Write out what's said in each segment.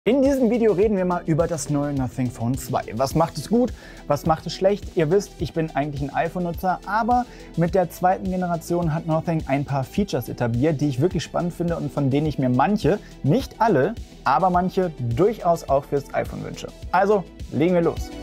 In diesem Video reden wir mal über das neue Nothing Phone 2. Was macht es gut, was macht es schlecht? Ihr wisst, ich bin eigentlich ein iPhone-Nutzer, aber mit der zweiten Generation hat Nothing ein paar Features etabliert, die ich wirklich spannend finde und von denen ich mir manche, nicht alle, aber manche durchaus auch fürs iPhone wünsche. Also, legen wir los.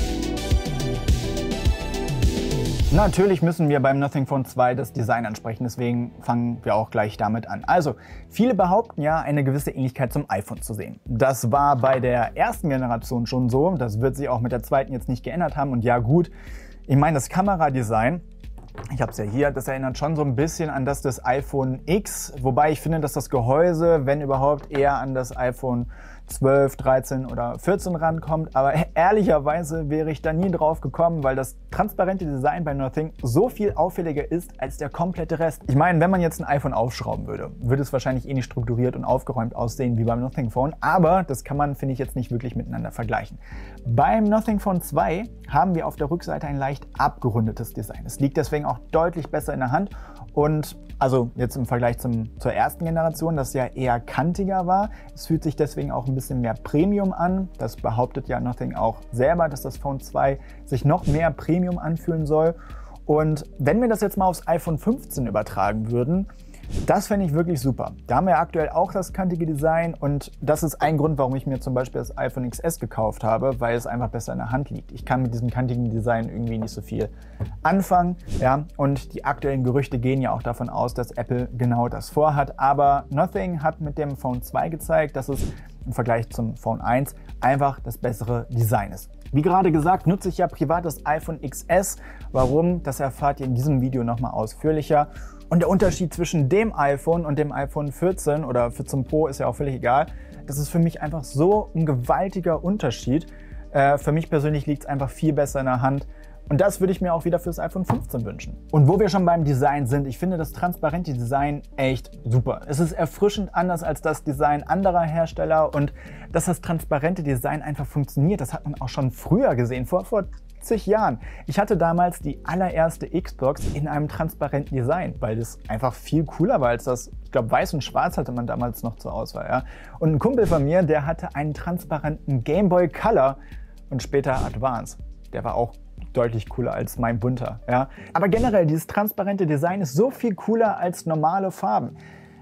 Natürlich müssen wir beim Nothing Phone 2 das Design ansprechen, deswegen fangen wir auch gleich damit an. Also, viele behaupten ja, eine gewisse Ähnlichkeit zum iPhone zu sehen. Das war bei der ersten Generation schon so, das wird sich auch mit der zweiten jetzt nicht geändert haben. Und ja gut, ich meine, das Kameradesign, ich habe es ja hier, das erinnert schon so ein bisschen an das des iPhone X, wobei ich finde, dass das Gehäuse, wenn überhaupt, eher an das iPhone 12, 13 oder 14 rankommt, aber ehrlicherweise wäre ich da nie drauf gekommen, weil das transparente Design bei Nothing so viel auffälliger ist als der komplette Rest. Ich meine, wenn man jetzt ein iPhone aufschrauben würde, würde es wahrscheinlich ähnlich strukturiert und aufgeräumt aussehen wie beim Nothing Phone, aber das kann man, finde ich, jetzt nicht wirklich miteinander vergleichen. Beim Nothing Phone 2 haben wir auf der Rückseite ein leicht abgerundetes Design. Es liegt deswegen auch deutlich besser in der Hand und also jetzt im Vergleich zur ersten Generation, das ja eher kantiger war. Es fühlt sich deswegen auch ein bisschen mehr Premium an. Das behauptet ja Nothing auch selber, dass das Phone 2 sich noch mehr Premium anfühlen soll. Und wenn wir das jetzt mal aufs iPhone 15 übertragen würden, das fände ich wirklich super. Da haben wir aktuell auch das kantige Design und das ist ein Grund, warum ich mir zum Beispiel das iPhone XS gekauft habe, weil es einfach besser in der Hand liegt. Ich kann mit diesem kantigen Design irgendwie nicht so viel anfangen, ja, und die aktuellen Gerüchte gehen ja auch davon aus, dass Apple genau das vorhat, aber Nothing hat mit dem Phone 2 gezeigt, dass es im Vergleich zum Phone 1 einfach das bessere Design ist. Wie gerade gesagt, nutze ich ja privat das iPhone XS. Warum? Das erfahrt ihr in diesem Video nochmal ausführlicher. Und der Unterschied zwischen dem iPhone und dem iPhone 14 oder 14 Pro ist ja auch völlig egal. Das ist für mich einfach so ein gewaltiger Unterschied. Für mich persönlich liegt es einfach viel besser in der Hand. Und das würde ich mir auch wieder fürs iPhone 15 wünschen. Und wo wir schon beim Design sind, ich finde das transparente Design echt super. Es ist erfrischend anders als das Design anderer Hersteller und dass das transparente Design einfach funktioniert, das hat man auch schon früher gesehen, vor zig Jahren. Ich hatte damals die allererste Xbox in einem transparenten Design, weil das einfach viel cooler war als das, ich glaube, weiß und schwarz hatte man damals noch zur Auswahl. Ja? Und ein Kumpel von mir, der hatte einen transparenten Game Boy Color und später Advance. Der war auch deutlich cooler als mein bunter. Ja? Aber generell, dieses transparente Design ist so viel cooler als normale Farben.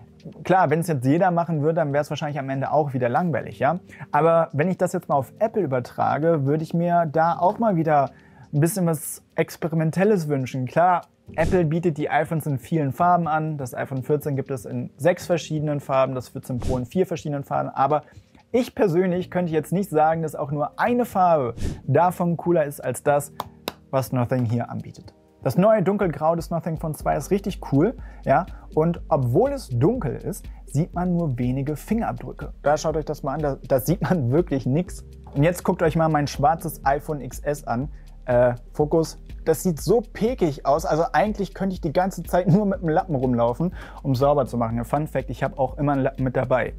Klar, wenn es jetzt jeder machen würde, dann wäre es wahrscheinlich am Ende auch wieder langweilig, ja. Aber wenn ich das jetzt mal auf Apple übertrage, würde ich mir da auch mal wieder ein bisschen was Experimentelles wünschen. Klar, Apple bietet die iPhones in vielen Farben an. Das iPhone 14 gibt es in 6 verschiedenen Farben, das 14 Pro in 4 verschiedenen Farben. Aber ich persönlich könnte jetzt nicht sagen, dass auch nur eine Farbe davon cooler ist als das, was Nothing hier anbietet. Das neue Dunkelgrau des Nothing Phone 2 ist richtig cool, ja, und obwohl es dunkel ist, sieht man nur wenige Fingerabdrücke. Da schaut euch das mal an, da sieht man wirklich nichts. Und jetzt guckt euch mal mein schwarzes iPhone XS an. Fokus, das sieht so pekig aus, also eigentlich könnte ich die ganze Zeit nur mit einem Lappen rumlaufen, um sauber zu machen. Fun Fact, ich habe auch immer einen Lappen mit dabei.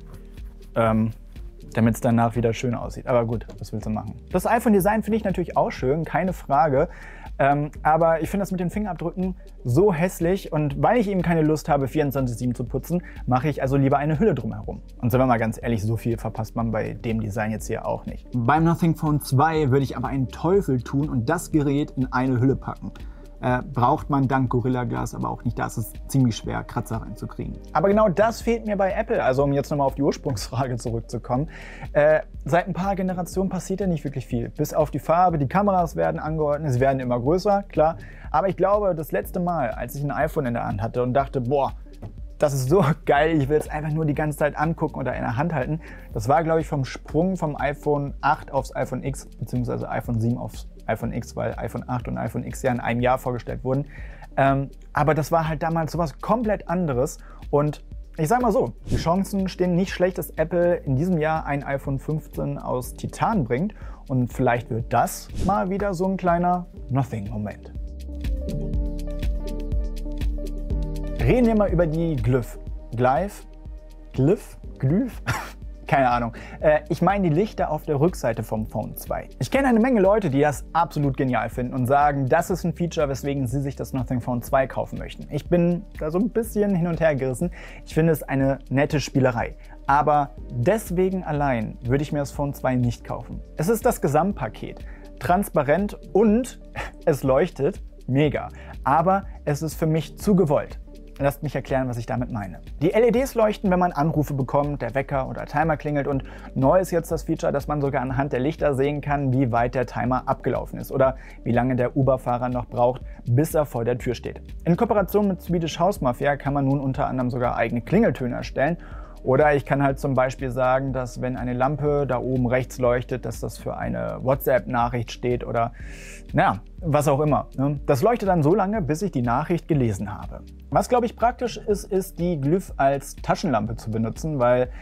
Damit es danach wieder schön aussieht. Aber gut, was willst du machen? Das iPhone-Design finde ich natürlich auch schön, keine Frage. Aber ich finde das mit den Fingerabdrücken so hässlich und weil ich eben keine Lust habe, 24/7 zu putzen, mache ich also lieber eine Hülle drumherum. Und sind wir mal ganz ehrlich, so viel verpasst man bei dem Design jetzt hier auch nicht. Beim Nothing Phone 2 würde ich aber einen Teufel tun und das Gerät in eine Hülle packen. Braucht man dank Gorilla Glass aber auch nicht. Da ist es ziemlich schwer, Kratzer reinzukriegen. Aber genau das fehlt mir bei Apple. Also um jetzt nochmal auf die Ursprungsfrage zurückzukommen. Seit ein paar Generationen passiert ja nicht wirklich viel. Bis auf die Farbe, die Kameras werden angeordnet, sie werden immer größer, klar. Aber ich glaube, das letzte Mal, als ich ein iPhone in der Hand hatte und dachte, boah, das ist so geil, ich will es einfach nur die ganze Zeit angucken oder in der Hand halten. Das war, glaube ich, vom Sprung vom iPhone 8 aufs iPhone X, beziehungsweise iPhone 7 aufs iPhone X, weil iPhone 8 und iPhone X ja in einem Jahr vorgestellt wurden. Aber das war halt damals sowas komplett anderes. Und ich sage mal so, die Chancen stehen nicht schlecht, dass Apple in diesem Jahr ein iPhone 15 aus Titan bringt. Und vielleicht wird das mal wieder so ein kleiner Nothing-Moment. Reden wir mal über die Glyph. Glyph? Keine Ahnung. Ich meine die Lichter auf der Rückseite vom Phone 2. Ich kenne eine Menge Leute, die das absolut genial finden und sagen, das ist ein Feature, weswegen sie sich das Nothing Phone 2 kaufen möchten. Ich bin da so ein bisschen hin und her gerissen. Ich finde es eine nette Spielerei. Aber deswegen allein würde ich mir das Phone 2 nicht kaufen. Es ist das Gesamtpaket. Transparent und es leuchtet mega. Aber es ist für mich zu gewollt. Lasst mich erklären, was ich damit meine. Die LEDs leuchten, wenn man Anrufe bekommt, der Wecker oder Timer klingelt und neu ist jetzt das Feature, dass man sogar anhand der Lichter sehen kann, wie weit der Timer abgelaufen ist oder wie lange der Uber-Fahrer noch braucht, bis er vor der Tür steht. In Kooperation mit Swedish House Mafia kann man nun unter anderem sogar eigene Klingeltöne erstellen. Oder ich kann halt zum Beispiel sagen, dass wenn eine Lampe da oben rechts leuchtet, dass das für eine WhatsApp-Nachricht steht oder naja, was auch immer. Das leuchtet dann so lange, bis ich die Nachricht gelesen habe. Was, glaube ich, praktisch ist, ist die Glyph als Taschenlampe zu benutzen, weil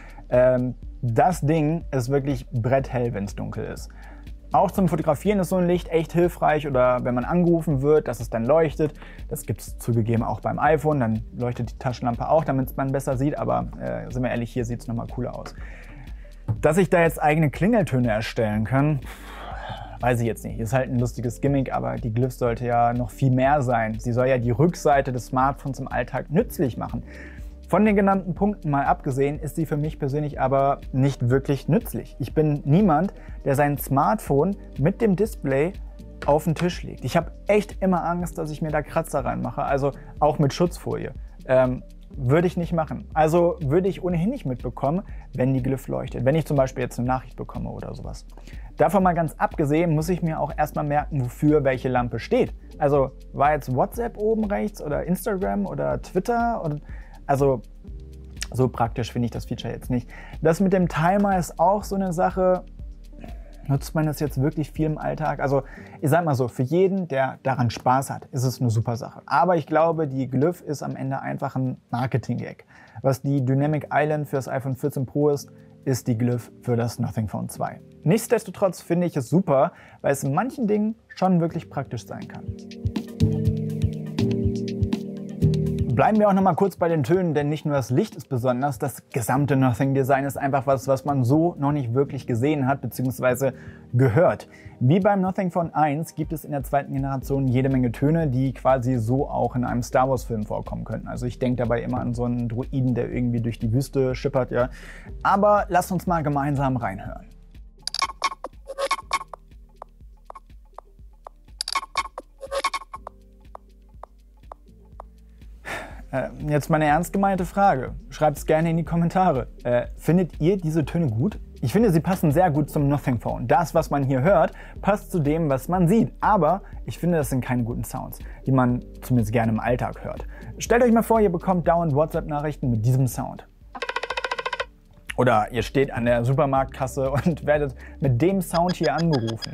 das Ding ist wirklich bretthell, wenn es dunkel ist. Auch zum Fotografieren ist so ein Licht echt hilfreich oder wenn man angerufen wird, dass es dann leuchtet. Das gibt es zugegeben auch beim iPhone, dann leuchtet die Taschenlampe auch, damit man besser sieht, aber sind wir ehrlich, hier sieht es nochmal cooler aus. Dass ich da jetzt eigene Klingeltöne erstellen kann, weiß ich jetzt nicht. Ist halt ein lustiges Gimmick, aber die Glyph sollte ja noch viel mehr sein. Sie soll ja die Rückseite des Smartphones im Alltag nützlich machen. Von den genannten Punkten mal abgesehen, ist sie für mich persönlich aber nicht wirklich nützlich. Ich bin niemand, der sein Smartphone mit dem Display auf den Tisch legt. Ich habe echt immer Angst, dass ich mir da Kratzer reinmache, also auch mit Schutzfolie. Würde ich nicht machen. Also würde ich ohnehin nicht mitbekommen, wenn die Glyph leuchtet. Wenn ich zum Beispiel jetzt eine Nachricht bekomme oder sowas. Davon mal ganz abgesehen, muss ich mir auch erstmal merken, wofür welche Lampe steht. Also war jetzt WhatsApp oben rechts oder Instagram oder Twitter oder... Also so praktisch finde ich das Feature jetzt nicht. Das mit dem Timer ist auch so eine Sache. Nutzt man das jetzt wirklich viel im Alltag? Also ich sag mal so, für jeden, der daran Spaß hat, ist es eine super Sache. Aber ich glaube, die Glyph ist am Ende einfach ein Marketing-Gag. Was die Dynamic Island für das iPhone 14 Pro ist die Glyph für das Nothing Phone 2. Nichtsdestotrotz finde ich es super, weil es in manchen Dingen schon wirklich praktisch sein kann. Bleiben wir auch noch mal kurz bei den Tönen, denn nicht nur das Licht ist besonders, das gesamte Nothing-Design ist einfach was man so noch nicht wirklich gesehen hat bzw. gehört. Wie beim Nothing Phone 1 gibt es in der zweiten Generation jede Menge Töne, die quasi so auch in einem Star Wars Film vorkommen könnten. Also ich denke dabei immer an so einen Droiden, der irgendwie durch die Wüste schippert, ja. Aber lasst uns mal gemeinsam reinhören. Jetzt mal eine ernst gemeinte Frage. Schreibt es gerne in die Kommentare. Findet ihr diese Töne gut? Ich finde, sie passen sehr gut zum Nothing Phone. Das, was man hier hört, passt zu dem, was man sieht. Aber ich finde, das sind keine guten Sounds, die man zumindest gerne im Alltag hört. Stellt euch mal vor, ihr bekommt dauernd WhatsApp-Nachrichten mit diesem Sound. Oder ihr steht an der Supermarktkasse und werdet mit dem Sound hier angerufen.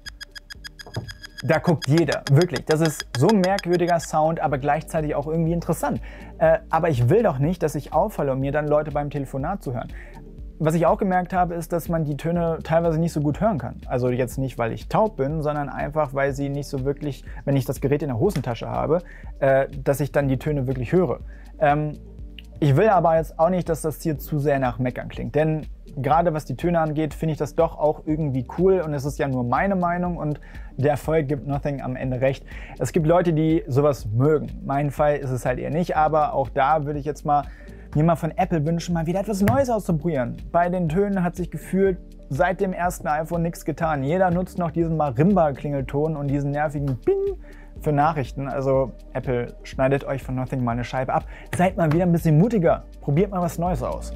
Da guckt jeder, wirklich. Das ist so ein merkwürdiger Sound, aber gleichzeitig auch irgendwie interessant. Aber ich will doch nicht, dass ich auffalle und mir dann Leute beim Telefonat zuhören. Was ich auch gemerkt habe, ist, dass man die Töne teilweise nicht so gut hören kann. Also jetzt nicht, weil ich taub bin, sondern einfach, weil sie nicht so wirklich, wenn ich das Gerät in der Hosentasche habe, dass ich dann die Töne wirklich höre. Ich will aber jetzt auch nicht, dass das hier zu sehr nach Meckern klingt, denn gerade was die Töne angeht, finde ich das doch auch irgendwie cool und es ist ja nur meine Meinung und der Erfolg gibt Nothing am Ende recht. Es gibt Leute, die sowas mögen. Mein Fall ist es halt eher nicht, aber auch da würde ich jetzt mal mir mal von Apple wünschen, mal wieder etwas Neues auszuprobieren. Bei den Tönen hat sich gefühlt seit dem ersten iPhone nichts getan. Jeder nutzt noch diesen Marimba-Klingelton und diesen nervigen Bing für Nachrichten. Also Apple, schneidet euch von Nothing mal eine Scheibe ab. Seid mal wieder ein bisschen mutiger. Probiert mal was Neues aus.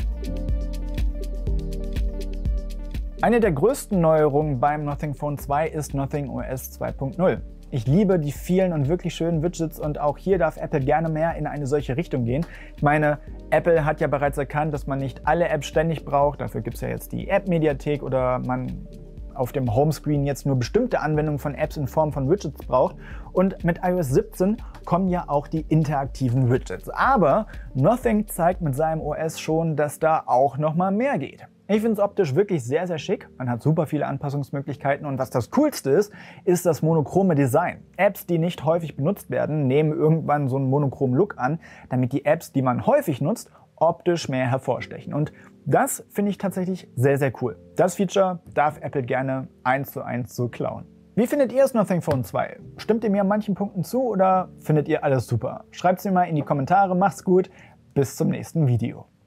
Eine der größten Neuerungen beim Nothing Phone 2 ist Nothing OS 2.0. Ich liebe die vielen und wirklich schönen Widgets und auch hier darf Apple gerne mehr in eine solche Richtung gehen. Ich meine, Apple hat ja bereits erkannt, dass man nicht alle Apps ständig braucht. Dafür gibt es ja jetzt die App-Mediathek oder man auf dem Homescreen jetzt nur bestimmte Anwendungen von Apps in Form von Widgets braucht. Und mit iOS 17 kommen ja auch die interaktiven Widgets. Aber Nothing zeigt mit seinem OS schon, dass da auch noch mal mehr geht. Ich finde es optisch wirklich sehr, sehr schick. Man hat super viele Anpassungsmöglichkeiten und was das Coolste ist das monochrome Design. Apps, die nicht häufig benutzt werden, nehmen irgendwann so einen monochromen Look an, damit die Apps, die man häufig nutzt, optisch mehr hervorstechen. Und das finde ich tatsächlich sehr, sehr cool. Das Feature darf Apple gerne 1:1 so klauen. Wie findet ihr das Nothing Phone 2? Stimmt ihr mir an manchen Punkten zu oder findet ihr alles super? Schreibt es mir mal in die Kommentare. Macht's gut. Bis zum nächsten Video.